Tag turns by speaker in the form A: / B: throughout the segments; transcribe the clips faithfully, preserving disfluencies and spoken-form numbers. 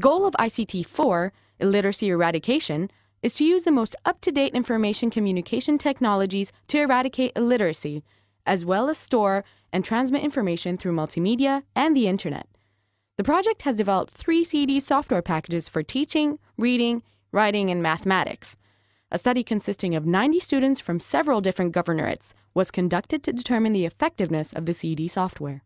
A: goal of I C T four, Illiteracy Eradication, is to use the most up-to-date information communication technologies to eradicate illiteracy, as well as store and transmit information through multimedia and the Internet. The project has developed three C E D software packages for teaching, reading, writing, and mathematics. A study consisting of ninety students from several different governorates was conducted to determine the effectiveness of the C E D software.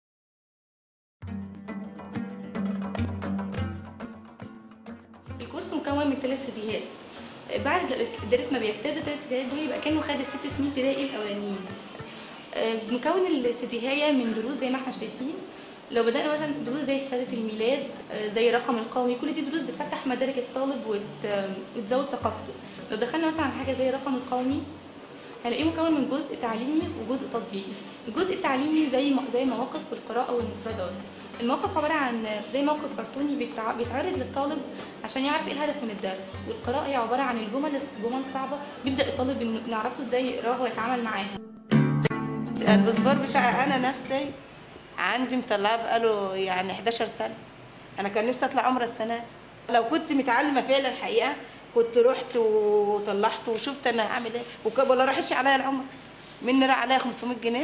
B: الكورس مكون من ثلاث سيديهات. بعد الدرس ما بيجتاز الثلاث سيديهات دول يبقى كانه خد الست سنين ابتدائي الاولانيين. مكون السيديهايه من دروس زي ما احنا شايفين. لو بدأنا مثلا دروس زي شهادة الميلاد، زي الرقم القومي، كل دي دروس بتفتح مدارك الطالب وتزود ثقافته. لو دخلنا مثلا على حاجة زي الرقم القومي هنلاقيه مكون من جزء تعليمي وجزء تطبيقي. الجزء التعليمي زي زي مواقف والقراءة والمفردات. المواقف عبارة عن زي موقف كرتوني بيتعرض للطالب عشان يعرف ايه الهدف من الدرس، والقراءة هي عبارة عن الجمل الجمل صعبة بيبدأ الطالب نعرفه ازاي يقراها ويتعامل معاها.
C: الباسبور بتاعي انا نفسي عندي مطلعه بقاله يعني حداشر سنة. انا كان نفسي اطلع عمره السنه. لو كنت متعلمه فعلا الحقيقه كنت رحت وطلعت وشفت انا هعمل ايه، ولا راحش عليا العمر. مني راح عليا خمسمية جنيه،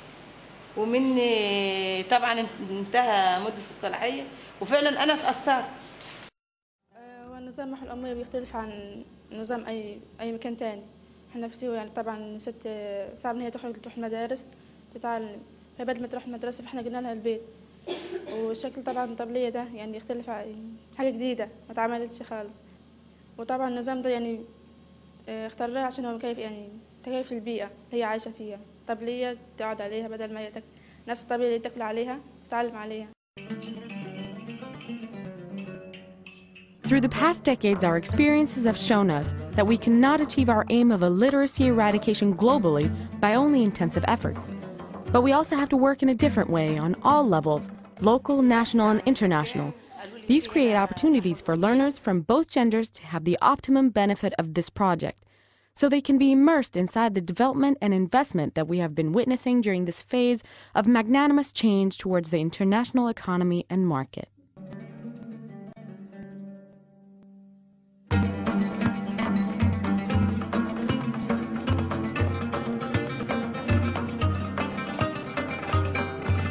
C: ومني طبعا انتهى مده الصلاحيه، وفعلا انا اتاثرت.
D: والنظام محو الأمية بيختلف عن نظام اي اي مكان تاني. احنا في سيوة يعني طبعا الست صعب ان هي تخرج تروح المدارس تتعلم، فبدل ما تروح المدرسة فاحنا جبنا لها البيت. والشكل طبعا الطبلية ده يعني يختلف، حاجة جديدة ما اتعملتش خالص. وطبعا النظام ده يعني اختار لها عشان هو مكيف، يعني تكيف البيئة اللي هي عايشة فيها. طبلية تقعد عليها بدل ما هي تك... نفس الطبلية اللي تاكل عليها تتعلم عليها.
A: Through the past decades, our experiences have shown us that we cannot achieve our aim of illiteracy eradication globally by only intensive efforts. But we also have to work in a different way on all levels, local, national, and international. These create opportunities for learners from both genders to have the optimum benefit of this project, so they can be immersed inside the development and investment that we have been witnessing during this phase of magnanimous change towards the international economy and market.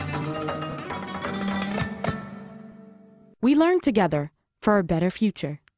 A: We learn together for a better future.